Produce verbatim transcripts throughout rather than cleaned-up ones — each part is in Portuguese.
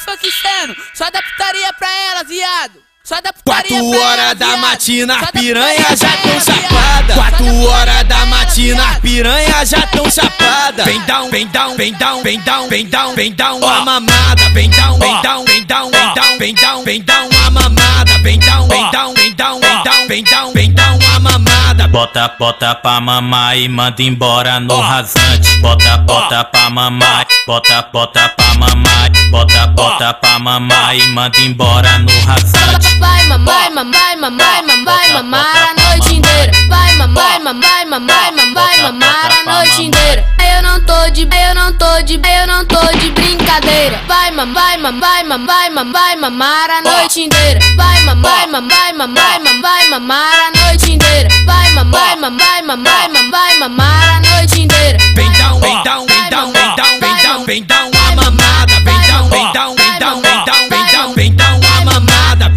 funk seno, só dá putaria pra ela, viado. Só dá putaria Quatro pra ela, horas da viado. matina, Só dá piranha putaria já pra tão ela, chapada. viado. Quatro Só dá horas putaria da pra ela, matina, viado. piranha já tão chapada. Vem down, vem down, vem down, vem down, vem down, vem down uma mamada. Vem down, vem down, vem down, vem down, vem down, vem down uma mamada. Vem down, vem down, vem down, vem down, vem down, vem down uma mamada. Bota, bota pra mamar e manda embora no rasante. Bota, bota pra mamar, bota, bota pra mamar, bota, bota pra mamar e manda embora no rasante. Vai mamar, mamar, mamar, mamar, mamar a noite inteira. Vai mamar, mamar, mamar, mamar, mamar a noite inteira. Eu não tô de, eu não tô de, eu não tô de brincadeira. Vai mamar, mamar, mamar, mamar, mamar a noite inteira. Vai mamar, mamar, mamar, mamar, mamar a noite inteira. Vai mamar, mamar, mamar, mamar, mamar a noite inteira. Vem down, vem down, vem down, vem down, vem down, vem down uma mamada. Vem down, vem down, vem down, vem down, vem down, vem down uma mamada.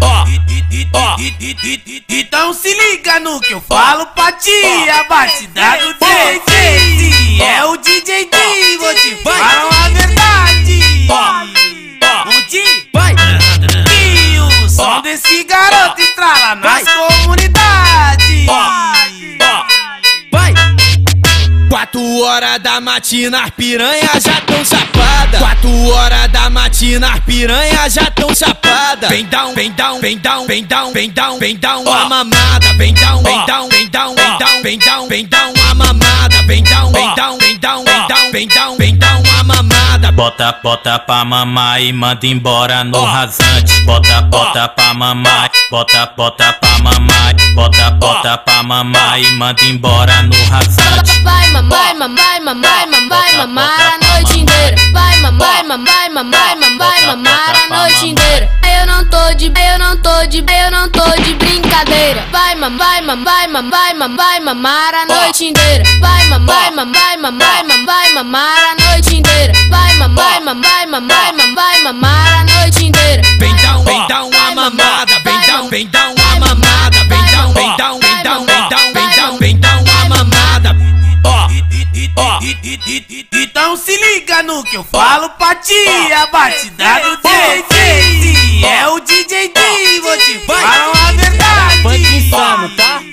Então se liga no que eu falo pra ti, a batida do D J é o D J D, vou te falar a verdade. Onde vai e o som desse garoto estrala nas comunidades. Vai! Quatro horas da matina, piranha já tão chapada. Quatro horas da matina, piranha já tão chapada. Vem down, vem down, vem down, vem down, vem down, vem down uma mamada. Vem down, vem down, vem down, vem down, vem down, vem down uma mamada. Vem down, vem down, vem down, vem down, vem down, vem down uma mamada. Bota, bota pra mamar e manda embora no rasante. Bota, bota pra mamar, bota, bota pra mamar, bota, bota pra mamar e manda embora no rasante. Vai mamar, mamar, mamar, mamar, mamar a noite inteira. Vai mamar, mamar, mamar, mamar, mamar a noite inteira. Eu não tô de, eu não tô de, eu não tô de brincadeira. Vai mamar, mamar, mamar, mamar, mamar a noite inteira. Vai mamar, mamar, mamar, mamar, mamar a noite inteira. Vai mamar, mamar, mamar, mamar, mamar a noite inteira. Vem down, vem down uma mamada. Vem down, vem down uma mamada. Vem down, vem down, vem down, vem down, vem down, vem down uma mamada. Então se liga no que eu falo pra ti, a batida do D J é o D J D, vou te falar a verdade. Funk insano, tá?